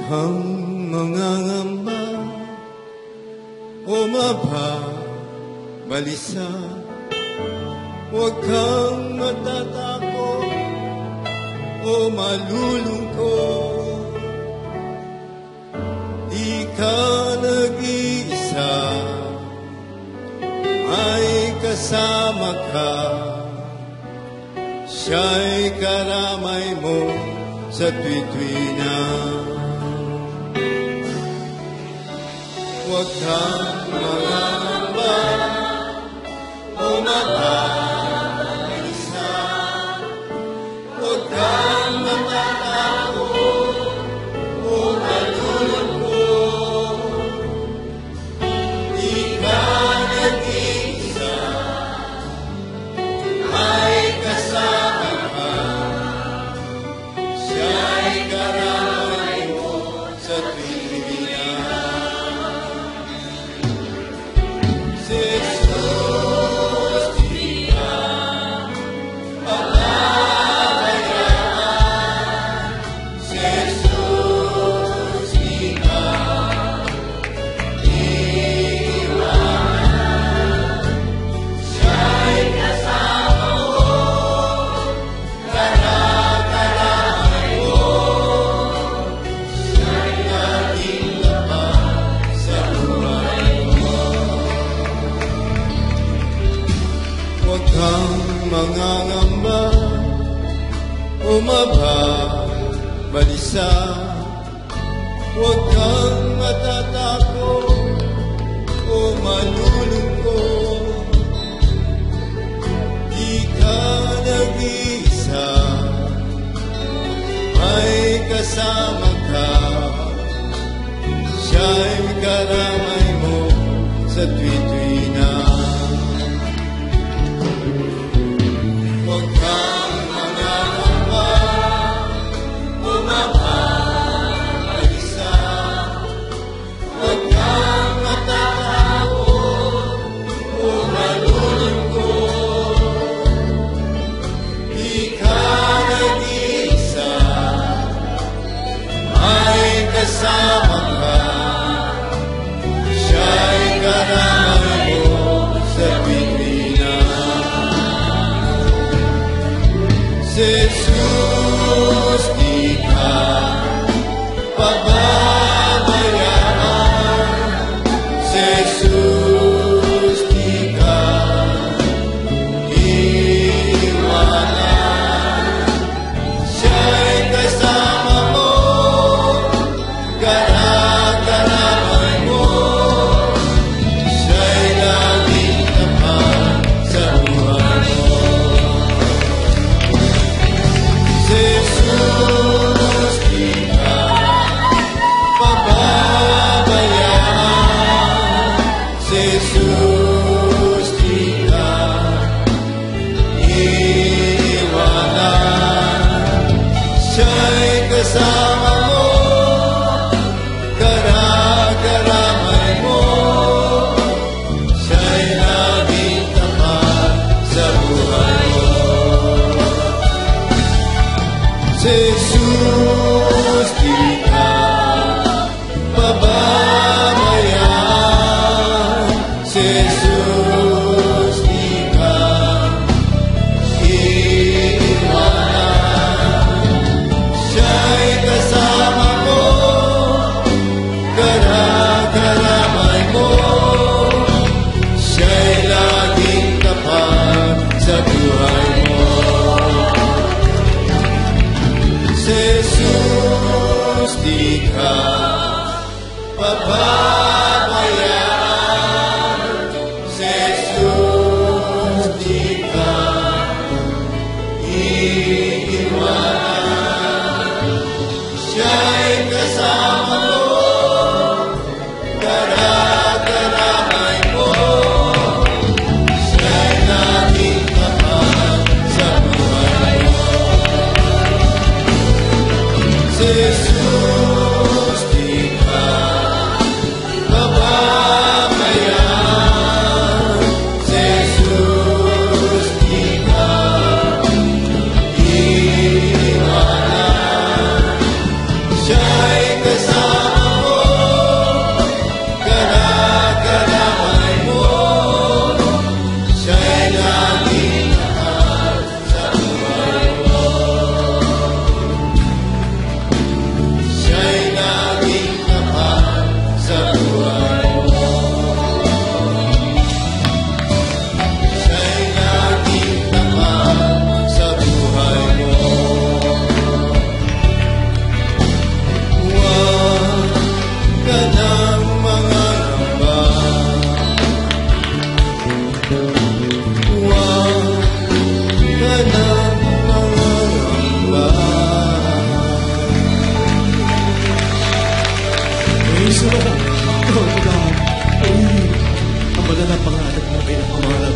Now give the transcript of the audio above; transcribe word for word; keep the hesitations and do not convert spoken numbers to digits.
kang mangangamba o mapabalisa, huwag kang matatakot o malulungkot. Di ka nag-iisa, may kasama ka. Siya'y karamay mo sa tuwi-tuwina. Huwag kang mangangamba o mapabalisa, huwag kang matatakot o malulungkot. Di ka nag-iisa, may kasama ka. Siya'y karamay mo sa tuwi-tuwina. Si Jesus, di ka pababayaan. Si Jesus, di ka iiwanan. Siya'y kasama mo, karamay mo. Siya'y laging laban sa buhay mo. Huwag kang mangangamba o mapabalisa, huwag kang matatakot o malulungkot. Di ka nag-iisa, may kasama ka. Siya'y karamay mo sa tuwi-tuwina. Huwag kang mangangamba o mapabalisa, huwag kang matatakot o malulungkot. Di ka nag-iisa, may kasama ka. Siya'y karamay mo sa tuwi-tuwina. Si Jesus, di ka pababayaan. Si Jesus, di ka iiwanan. Siya'y kasama mo, karamay mo. Siya'y laging tapat sa buhay mo. Si Jesus, di ka pababayaan. Si Jesus, di ka iiwanan. Siya'y kasama mo, karamay mo. Siya'y laging tapat sa buhay mo. Si Jesus, di ka pababayaan. Si Jesus, di ka iiwanan. Siya'y kasama mo, karamay mo. Siya'y laging tapat sa buhay mo. Si Jesus, puso. Oh God, ay, ang malalang pangalan mo ay ang pangalan